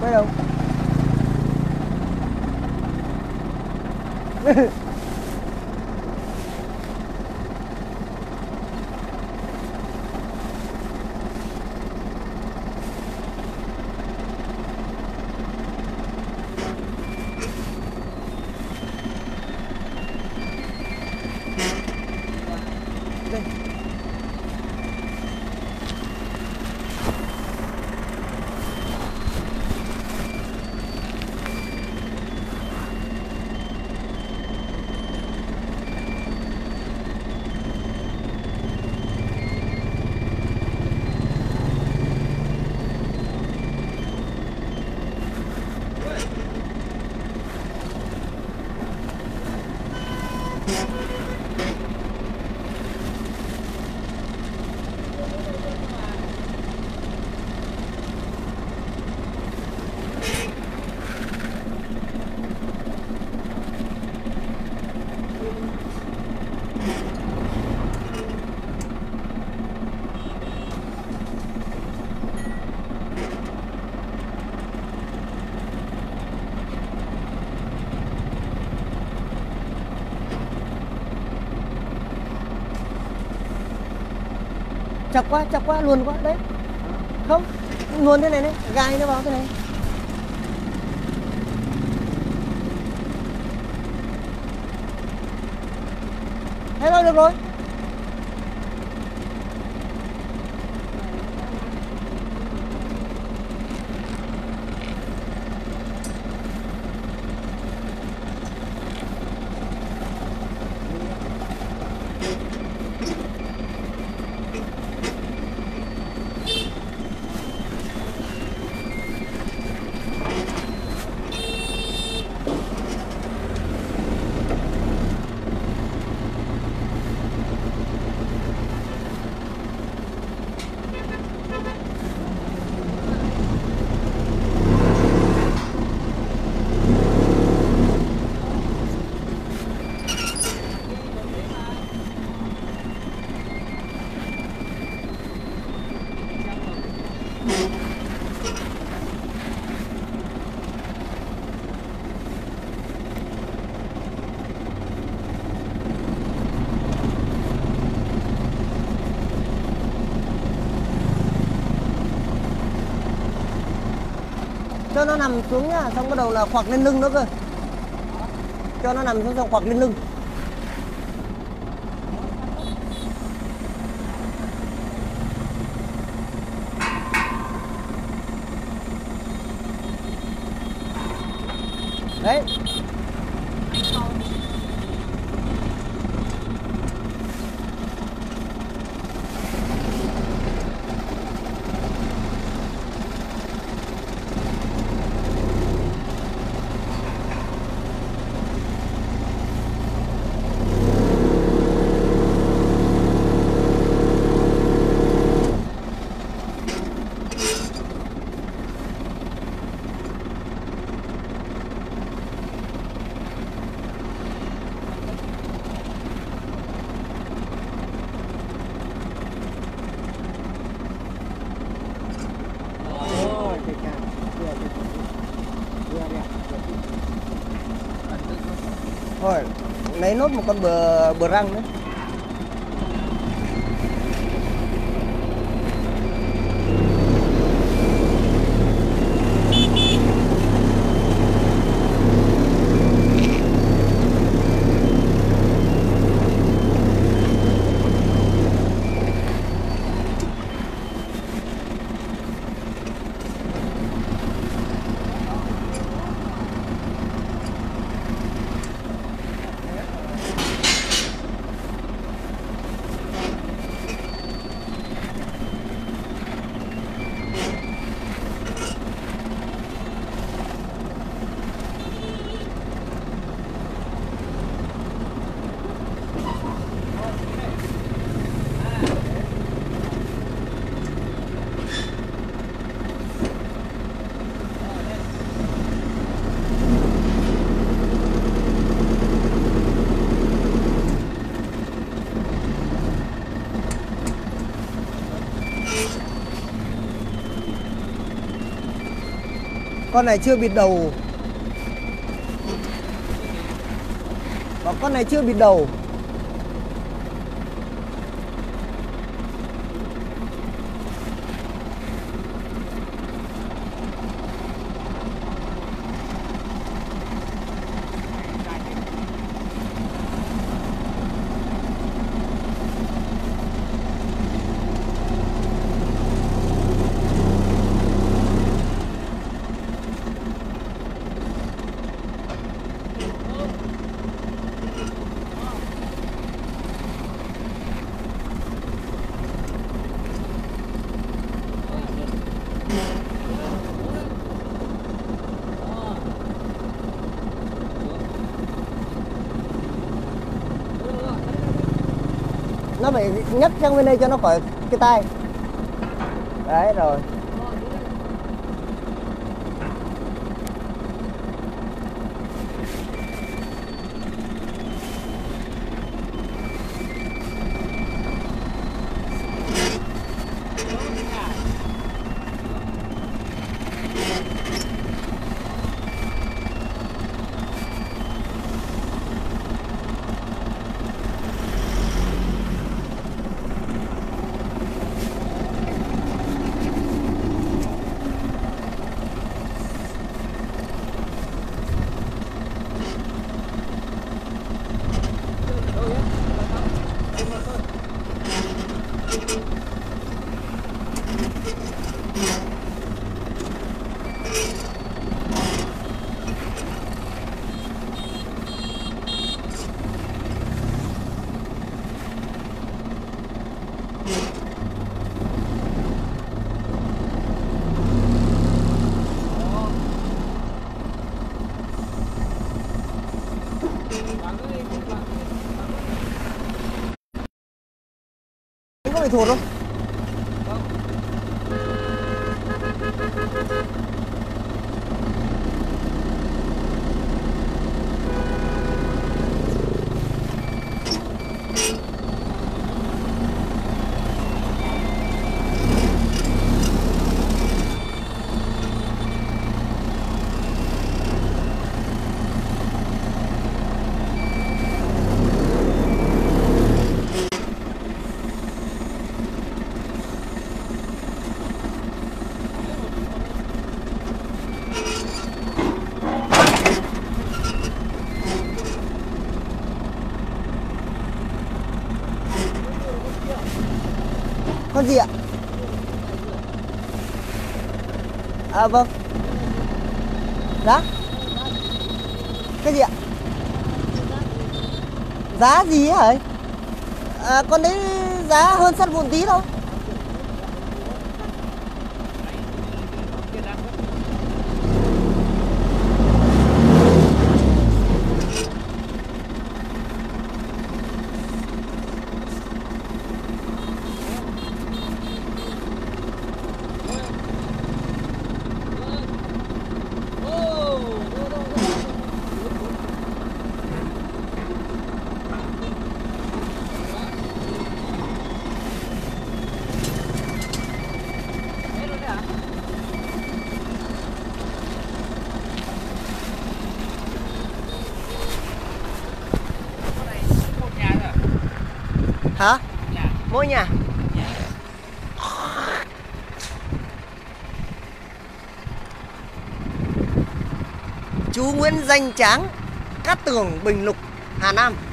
Đây đâu? Chặt quá, luồn quá đấy. Không, luồn thế này đấy, gai nó vào thế này. Thế thôi được rồi. Cho nó nằm xuống nhá, xong bắt đầu là khoạc lên lưng nữa cơ. Cho nó nằm xuống xong khoạc lên lưng. Đấy. Thôi, lấy nốt một con bờ răng nữa. Con này chưa bịt đầu. Con này chưa bịt đầu. Nó phải nhấc sang bên đây cho nó khỏi cái tay. Đấy rồi. Có bị thụt không? Con gì ạ? À vâng. Giá? Cái gì ạ? Giá gì ấy hả? À, con đấy giá hơn sắt vụn tí thôi. Hả? Mỗi nhà. Chú Nguyễn Danh Tráng, Cát Tường, Bình Lục, Hà Nam.